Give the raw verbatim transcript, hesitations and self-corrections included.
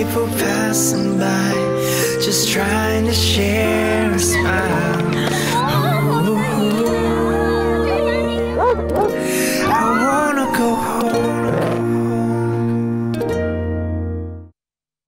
people passing by, just trying to share a smile.